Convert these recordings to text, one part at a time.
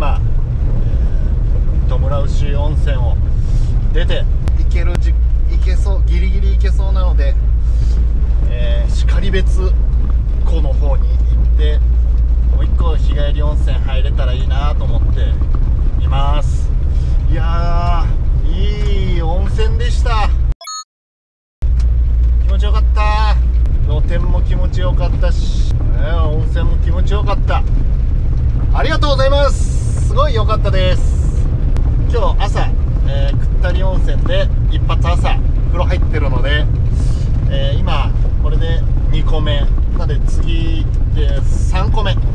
今、戸村牛温泉を出て行けそう、ギリギリ行けそうなので、然別湖の方に行ってもう一個日帰り温泉入れたらいいなと思っています。いやー、いい温泉でした。気持ちよかった。露天も気持ちよかったし、温泉も気持ちよかった。ありがとうございます。すごい良かったです。今日朝、くったり温泉で一発朝風呂入ってるので、今これで2個目なので次で3個目、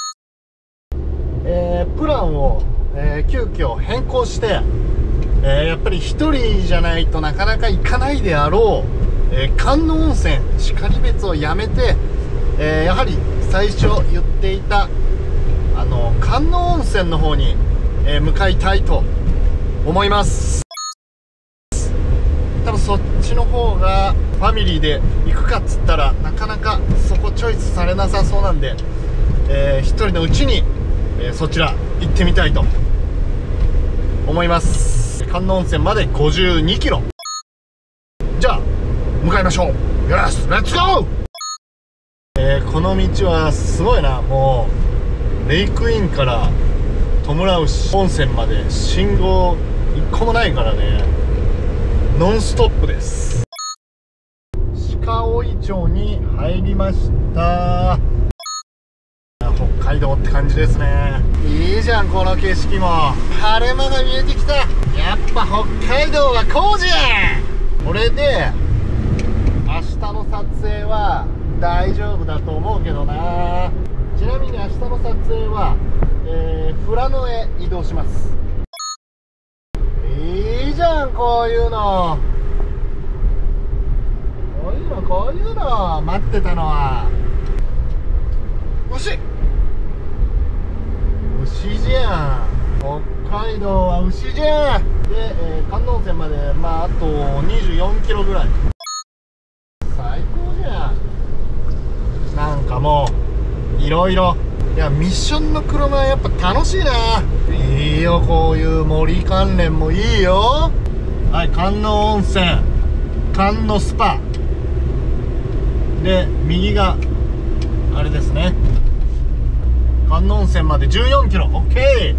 プランを、急遽変更して、やっぱり1人じゃないとなかなか行かないであろう、観音温泉然別をやめて、やはり最初言っていた観音温泉の方に、向かいたいと思います。多分そっちの方がファミリーで行くかっつったらなかなかそこチョイスされなさそうなんで、一人のうちに、そちら行ってみたいと思います。観音温泉まで52キロ。じゃあ向かいましょう。よし、レッツゴー。この道はすごいな。もうレイクインから戸村牛温泉まで信号1個もないからね、ノンストップです。鹿追町に入りました。北海道って感じですね。いいじゃん、この景色も。晴れ間が見えてきた。やっぱ北海道はこうじゃ。これで明日の撮影は大丈夫だと思うけどな。ちなみに明日の撮影は、富良野へ移動します。いいじゃん、こういうの待ってたのは牛じゃん。北海道は牛じゃん。で、観音温泉まであと24キロぐらい。最高じゃん。なんかもういろいろ、いやミッションの車はやっぱ楽しいな。いいよ、こういう森関連もいいよ。はい、観音温泉、観音スパで右があれですね、観音温泉まで14キロ。 OK。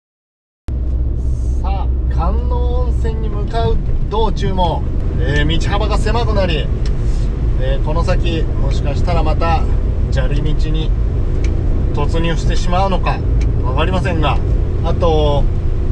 さあ観音温泉に向かう道中も、道幅が狭くなり、この先もしかしたらまた砂利道に突入してしまうのか分かりませんが、あと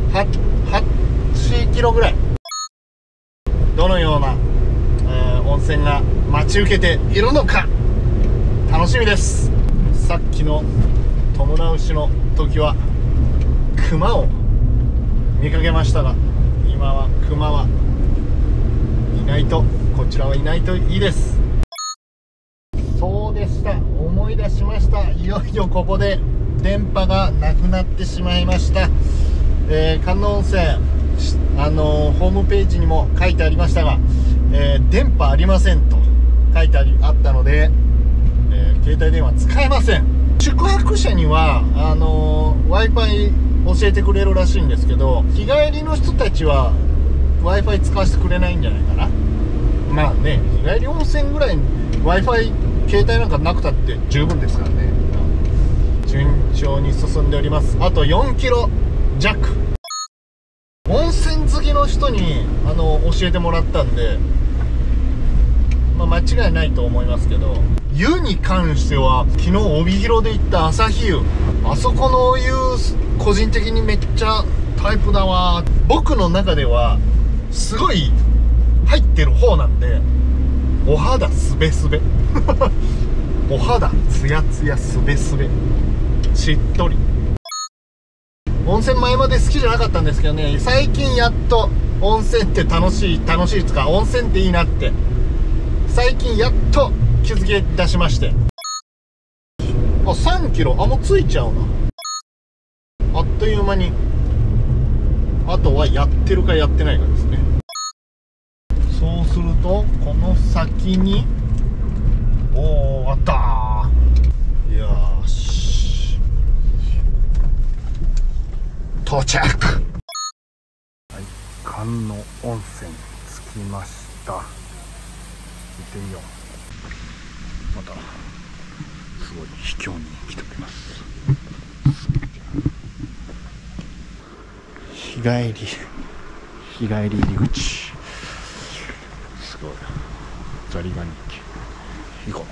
8キロぐらいどのような、温泉が待ち受けているのか楽しみです。さっきの戸村牛の時はクマを見かけましたが、今はクマはいないと、こちらはいないといいです。そうでした、思い出しました。いよいよここで電波がなくなってしまいました。観音温泉、ホームページにも書いてありましたが、電波ありませんと書いてあったので、携帯電話使えません。宿泊者にはWi-Fi 教えてくれるらしいんですけど、日帰りの人たちは Wi-Fi 使わせてくれないんじゃないかな。まあね、日帰り温泉ぐらい Wi-Fi 携帯なんかなくたって十分ですからね。順調に進んでおります。あと4キロ弱。温泉好きの人に教えてもらったんで、間違いないと思いますけど、湯に関しては昨日帯広で行った旭湯、あそこのお湯個人的にめっちゃタイプだわ。僕の中ではすごい入ってる方なんで、お肌すべすべお肌ツヤツヤすべすべしっとり。温泉前まで好きじゃなかったんですけどね、最近やっと温泉って楽しいっつか、温泉っていいなって最近やっと気づき出しまして。3キロもうついちゃうな。あっという間に。あとはやってるかやってないかですね。そうするとこの先にあったー。よし、 到着。はい、観音温泉着きました。行ってみよう。またすごい秘境に来ております。日帰り入り口、すごいザリガニ池行こう。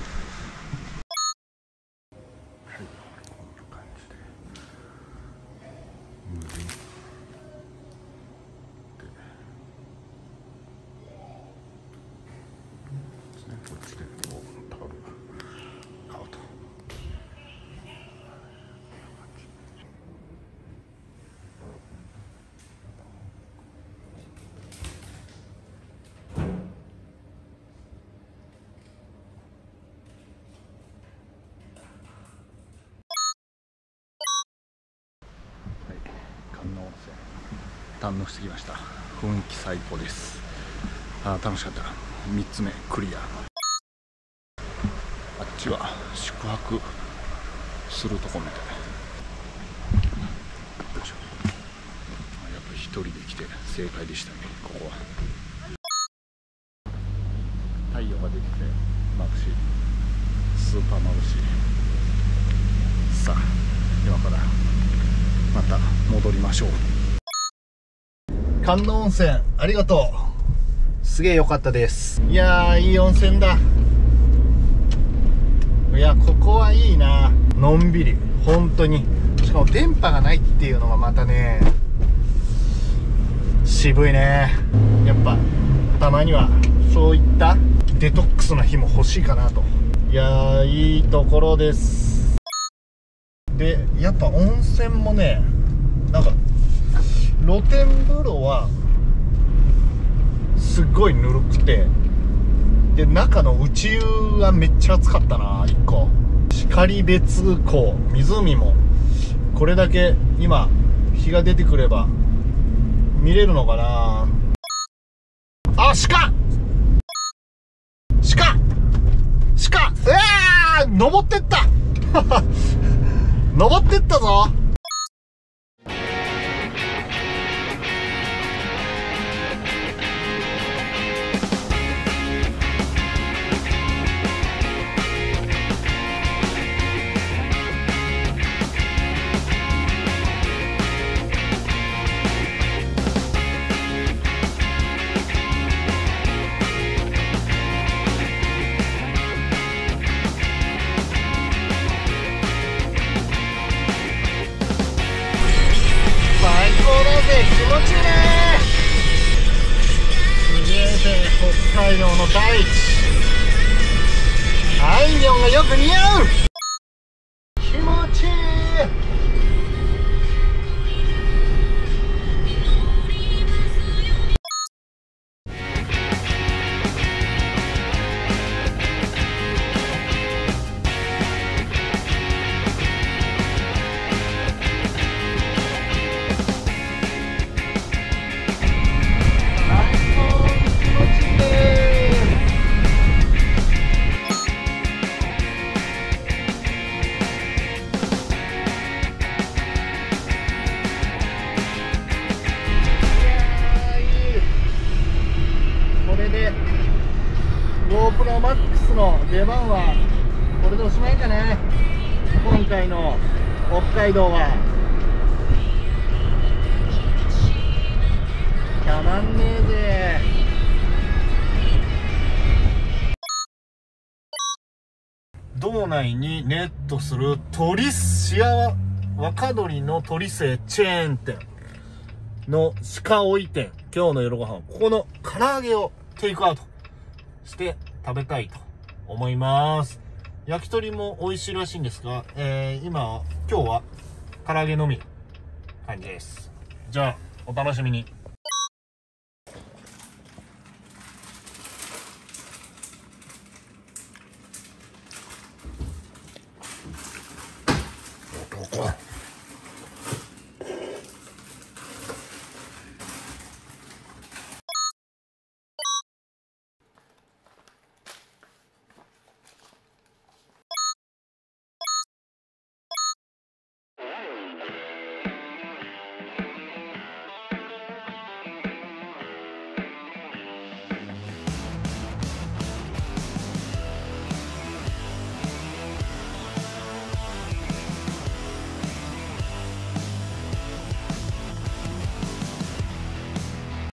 はい、こんな感じで無人で、こっちでこうタオル買うと。観音温泉堪能してきました。雰囲気最高です。楽しかった。3つ目クリア。あっちは宿泊するとこみたい。よいしょ。やっぱ一人で来て正解でしたね。ここは太陽が出てきて眩しい、スーパー眩しい。さあ今からまた戻りましょう。観音温泉ありがとう。すげえ良かったです。いやー、いい温泉だ。いや、ここはいいな。のんびり、本当に。しかも電波がないっていうのがまたね、渋いね。やっぱたまにはそういったデトックスな日も欲しいかなと。いやー、いいところです。でやっぱ温泉もね、なんか露天風呂はすっごいぬるくて、で中の内湯がめっちゃ暑かったな。1個然別湖、湖もこれだけ今日が出てくれば見れるのかな。あ、鹿うわー、登ってった登ってったぞ。気持ちいいね。すげえぜ、北海道の大地。あいみょんがよく似合う。気持ちいい。GoPro Max の出番はこれでおしまいかね。今回の北海道はたまんねえぜ。道内にネットする若鶏の鳥生チェーン店の鹿追い店、今日の夜ご飯、ここの唐揚げをテイクアウトして食べたいと思います。焼き鳥も美味しいらしいんですが、今日は唐揚げのみ感じです。じゃあお楽しみに。